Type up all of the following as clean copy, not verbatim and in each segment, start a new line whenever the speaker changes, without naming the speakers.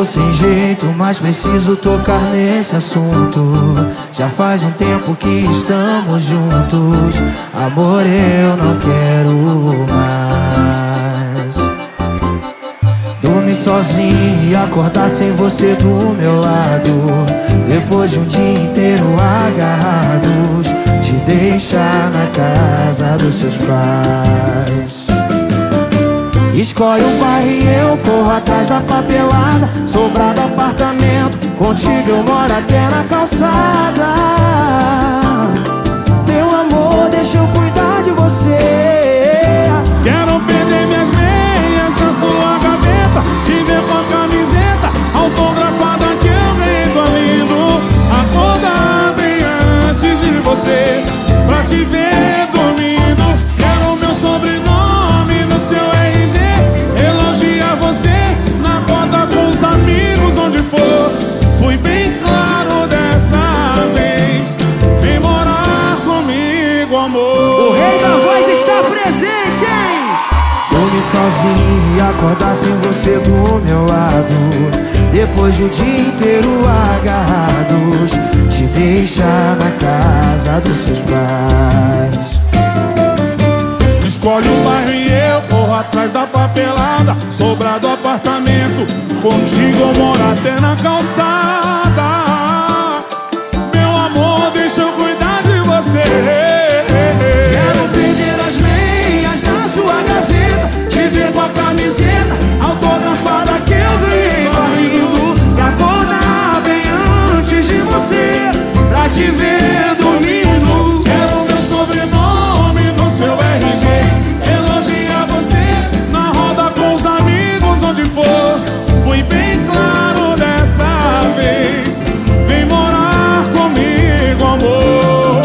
tô sem jeito, mas preciso tocar nesse assunto. Já faz um tempo que estamos juntos. Amor, eu não quero mais dormir sozinho e acordar sem você do meu lado. Depois de um dia inteiro agarrados, te deixar na casa dos seus pais. Escolhe um bairro e eu corro atrás da papelada. Sobrado apartamento, contigo eu moro até na calçada. Meu amor, deixa eu cuidar de você.
Quero perder minhas meias na sua gaveta, te ver com a camiseta autografada que eu ganhei do lindo. Acordar bem antes de você, pra te ver dormindo. Quero meu sobrenome no seu RG, elogiar você na conta com os amigos onde for. Fui bem claro dessa vez, vem morar comigo, amor.
O rei da voz está presente, hein? Dormir sozinho e acordar sem você do meu lado. Depois de um dia inteiro agarrados, te deixar na casa dos seus pais.
Escolhe um bairro e eu corro atrás da papelada. Sobrado apartamento, contigo eu moro até na calçada. Meu amor, deixa eu cuidar de você.
Quero perder as meias na sua gaveta, te ver com a camiseta autografada que eu ganhei dormindo. E acordar bem antes de você, pra te ver dormindo.
Quero meu sobrenome no seu RG, elogiar você na roda com os amigos onde for. Fui bem claro dessa vez, vem morar comigo, amor.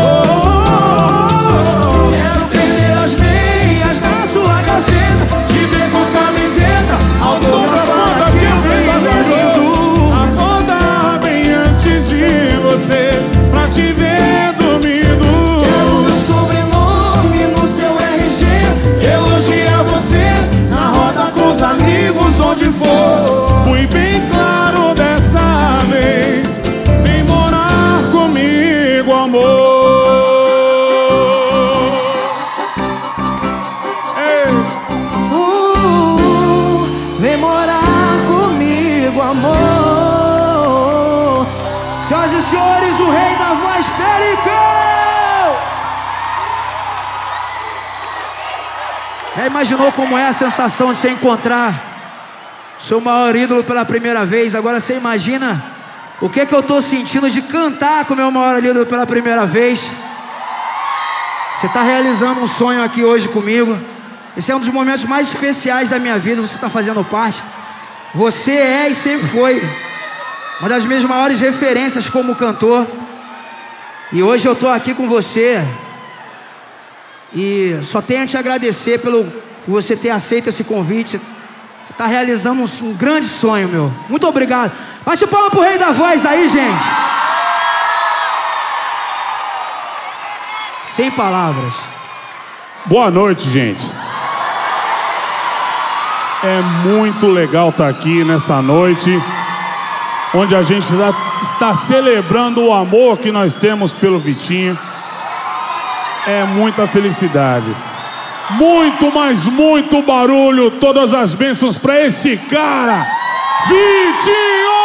Quero perder as meias na sua gaveta, te ver com a camiseta autografada que eu ganhei dormindo.
Acordar bem antes de você, pra te ver dormindo.
Quero meu sobrenome no seu RG, elogiar você na roda com os amigos onde for.
Fui bem claro dessa vez, vem morar comigo, amor. Ei.
Vem morar comigo, amor. Senhoras e senhores, o rei da voz, Pericão! Já imaginou como é a sensação de você encontrar seu maior ídolo pela primeira vez? Agora você imagina o que eu tô sentindo de cantar com o meu maior ídolo pela primeira vez. Você tá realizando um sonho aqui hoje comigo. Esse é um dos momentos mais especiais da minha vida, você tá fazendo parte. Você é e sempre foi uma das minhas maiores referências como cantor. E hoje eu tô aqui com você e só tenho a te agradecer por você ter aceito esse convite. Você tá realizando um grande sonho, meu. Muito obrigado. Bate palma pro rei da voz aí, gente. Sem palavras.
Boa noite, gente. É muito legal estar aqui nessa noite, onde a gente está celebrando o amor que nós temos pelo Vitinho. É muita felicidade. Muito, mas muito barulho, todas as bênçãos para esse cara, Vitinho!